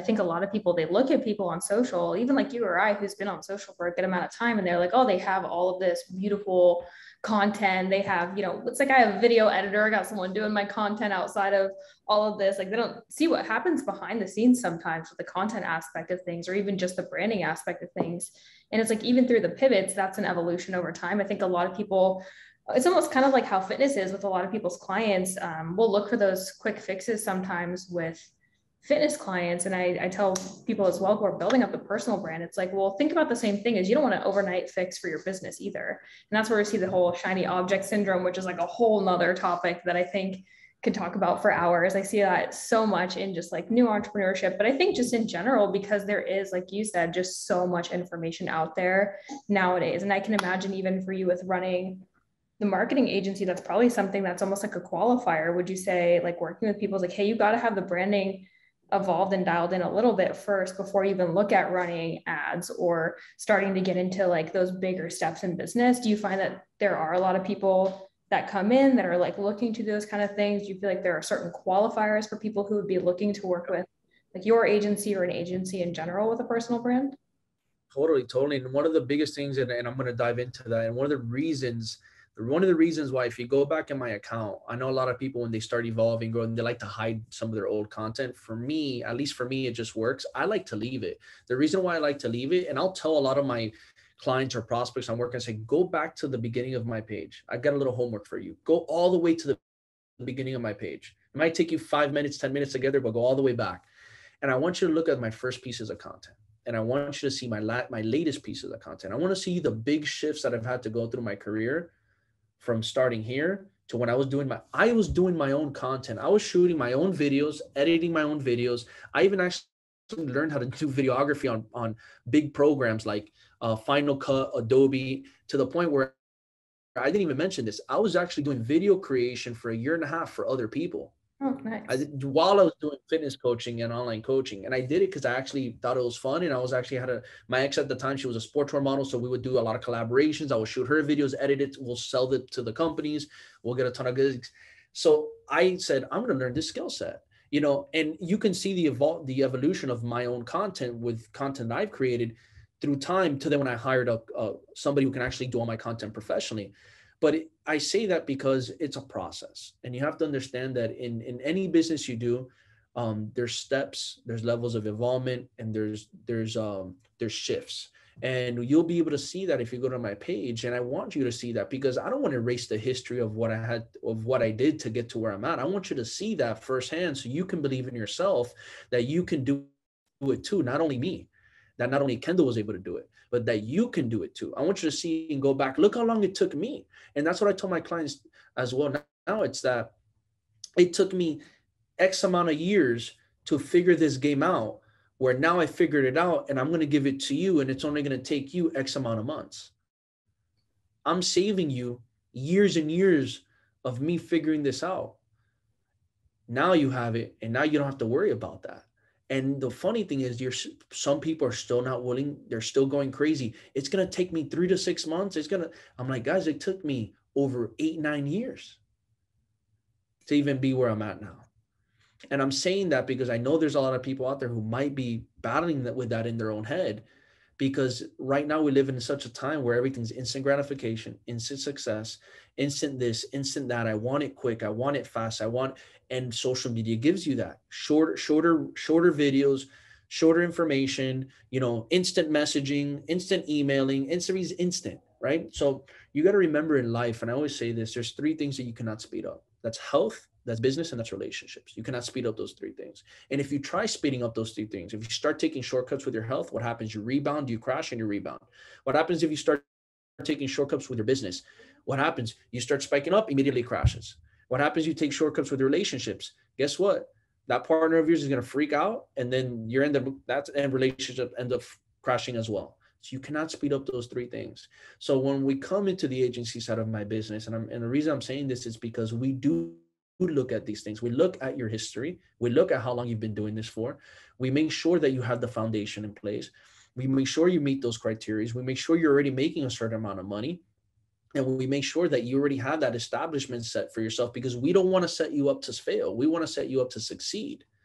think a lot of people, they look at people on social, even like you or I, who's been on social for a good amount of time, and they're like, oh, they have all of this beautiful content. They have, it's like I have a video editor. I got someone doing my content outside of all of this. Like, they don't see what happens behind the scenes sometimes with the content aspect of things, or even just the branding aspect of things. And it's like, even through the pivots, that's an evolution over time. I think a lot of people, it's almost kind of like how fitness is with a lot of people's clients. We'll look for those quick fixes sometimes with fitness clients. And I tell people as well who are building up a personal brand, it's like, well, think about the same thing as you don't want to overnight fix for your business either. And that's where we see the whole shiny object syndrome, which is like a whole nother topic that I think could talk about for hours. I see that so much in just like new entrepreneurship, but I think just in general, because there is, like you said, just so much information out there nowadays. And I can imagine even for you with running the marketing agency, that's probably something that's almost like a qualifier. Would you say, like, working with people is like, hey, you got to have the branding evolved and dialed in a little bit first before you even look at running ads or starting to get into like those bigger steps in business? Do you find that there are a lot of people that come in that are like looking to those kind of things? Do you feel like there are certain qualifiers for people who would be looking to work with like your agency or an agency in general with a personal brand? Totally. And one of the biggest things, and I'm going to dive into that, and one of the reasons why, if you go back in my account, I know a lot of people, when they start evolving, growing, they like to hide some of their old content. For me, at least for me, it just works. I like to leave it. The reason why I like to leave it, and I'll tell a lot of my clients or prospects I'm working, I say, go back to the beginning of my page. I've got a little homework for you. Go all the way to the beginning of my page. It might take you 5 minutes, 10 minutes together, but go all the way back. And I want you to look at my first pieces of content. And I want you to see my latest pieces of content. I want to see the big shifts that I've had to go through my career, from starting here to when I was doing my own content. I was shooting my own videos, editing my own videos. I even actually learned how to do videography on big programs like Final Cut, Adobe, to the point where I didn't even mention this. I was actually doing video creation for 1.5 years for other people. Oh, nice. While I was doing fitness coaching and online coaching. And I did it because I actually thought it was fun. And I was actually my ex at the time, she was a sportswear model. So we would do a lot of collaborations. I would shoot her videos, edit it. We'll sell it to the companies. We'll get a ton of gigs. So I said, I'm going to learn this skill set, and you can see the evolution of my own content with content I've created through time to then when I hired somebody who can actually do all my content professionally. But I say that because it's a process, and you have to understand that in any business you do, there's steps, there's levels of involvement, and there's shifts, and you'll be able to see that if you go to my page. And I want you to see that because I don't want to erase the history of what I did to get to where I'm at. I want you to see that firsthand, so you can believe in yourself that you can do it too. Not only me, that not only Kendall was able to do it, but that you can do it too. I want you to see and go back. Look how long it took me. And that's what I tell my clients as well. Now it's that it took me X amount of years to figure this game out, where now I figured it out and I'm going to give it to you, and it's only going to take you X amount of months. I'm saving you years and years of me figuring this out. Now you have it, and now you don't have to worry about that. And the funny thing is, some people are still not willing. They're still going crazy. It's going to take me 3 to 6 months. I'm like, guys, it took me over 8-9 years to even be where I'm at now. And I'm saying that because I know there's a lot of people out there who might be battling with that in their own head, because right now we live in such a time where everything's instant gratification, instant success, instant this, instant that. I want it quick. I want it fast. And social media gives you that. Shorter videos, shorter information, instant messaging, instant emailing, instant, right? So you got to remember in life, and I always say this, there's 3 things that you cannot speed up. That's health, that's business, and that's relationships. You cannot speed up those 3 things. And if you try speeding up those 3 things, if you start taking shortcuts with your health, what happens? You rebound, you crash, and you rebound. What happens if you start taking shortcuts with your business? What happens? You start spiking up, immediately crashes. What happens? You take shortcuts with relationships. Guess what? That partner of yours is going to freak out, and then that relationship ends up crashing as well. So you cannot speed up those 3 things. So when we come into the agency side of my business, and the reason I'm saying this is because we do look at these things. We look at your history. We look at how long you've been doing this for. We make sure that you have the foundation in place. We make sure you meet those criteria. We make sure you're already making a certain amount of money. And we make sure that you already have that establishment set for yourself, because we don't want to set you up to fail. We want to set you up to succeed.